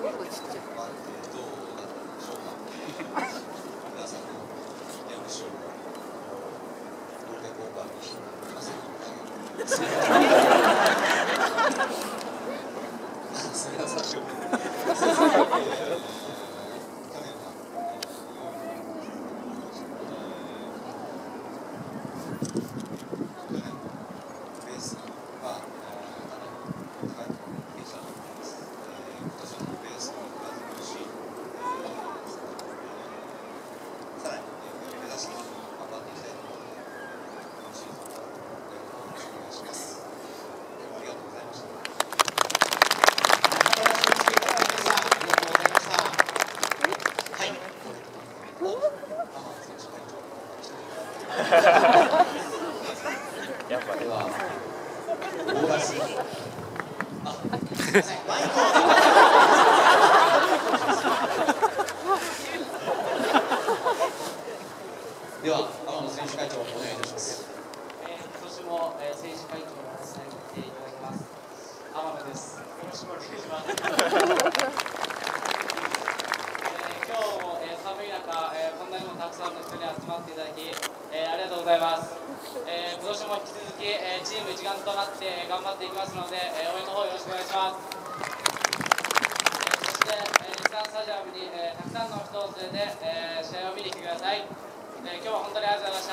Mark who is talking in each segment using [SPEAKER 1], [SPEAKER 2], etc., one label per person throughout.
[SPEAKER 1] やっぱりは大出し。あ、すみません。マイクを。では、天野選手会長お願いいたします。
[SPEAKER 2] 今年も選手会長をさせていただきます。天野です。よろしくお願いします。今日も寒い中、こんなにもたくさんの人に集まっていただき、ありがとうございます。今年も引き続き、チーム一丸となって頑張っていきますので、応援の方よろしくお願いします。そして、日産スタジアムに、たくさんの人を連れて、試合を見に来てください。今日は本当にありがとうございました。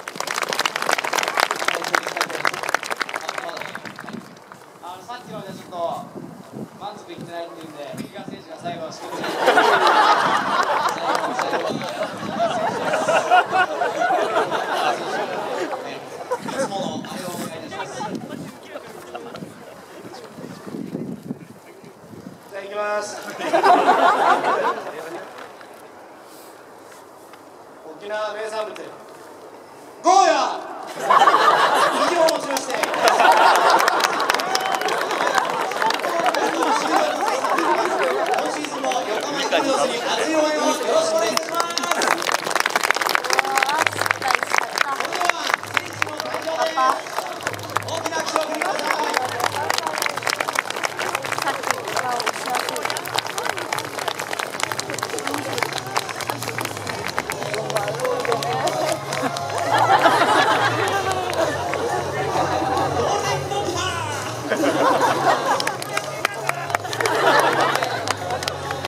[SPEAKER 2] さっきのでちょっと満足いってないっていうんで、比嘉選手が最後は仕事に。
[SPEAKER 3] いきます。沖縄名産物ゴーヤー。